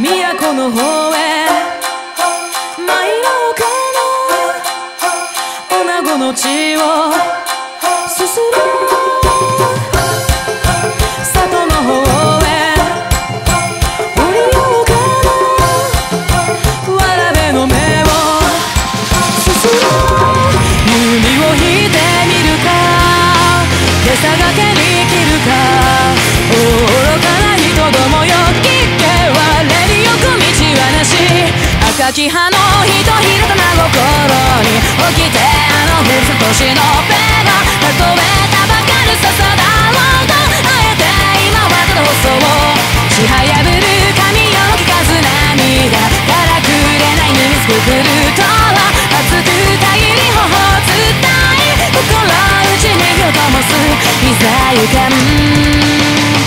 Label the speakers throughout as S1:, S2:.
S1: 都の方へ参ろうかな。女子の血をすする里の方へ降りようかな。わらべの目をすする弓を引いてみるか、手探けに生きるか。愚かな人どもよ、聞け割れるよく道はなし。赤き葉のひとひらと真心に起きて、あのふるさとしのペが例えたばかる笹だろうと、あえて今はただ細をしはやぶる神よの聞かず涙からくれないに見つくくるとは熱くたぎり頬を伝え、心打ちに火を灯すいざゆかん。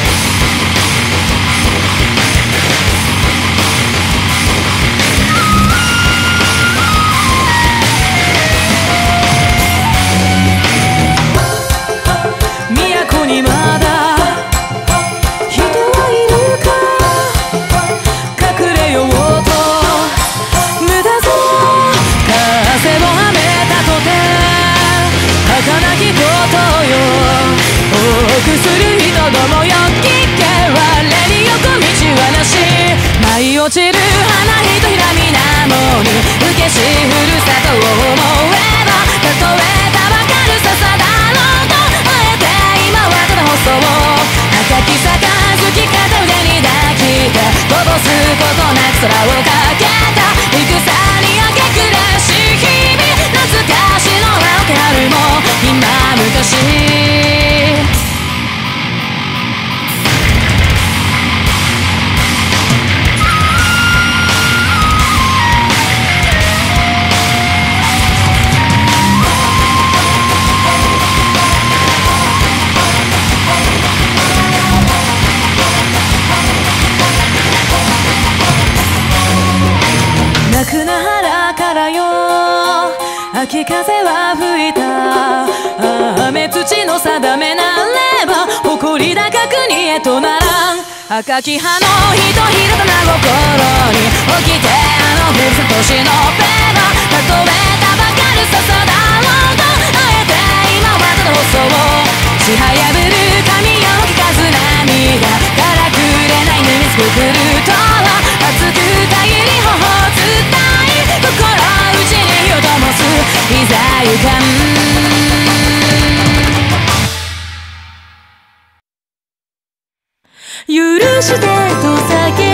S1: 都にまだ人はいるか、隠れようと無駄ぞ。風をはめたとて儚きことよ、多くする人どもよ、聞け割れるよく道はなし。舞い落ちる花ひとひら水面に受けしふるさとを思えば、例えたばかる笹だろうと、あえて今はただ細を赤き杯片腕に抱きて、こぼすことなく空をかけた戦に明け暮らし日々、懐かしの青け春も今昔。泣くな腹からよ、秋風は吹いた。雨土の定めなれば誇り高くにへとならん。赤き葉のひとひらと真心に起きて、あのふるさとしのペが例えたばかる笹だろうと、あえて今はただ細をしはやぶる神よの聞かず涙からくれないに見つくくるとは熱くたぎり頬を伝え、心打ちに火を灯すいざゆかん。許してと叫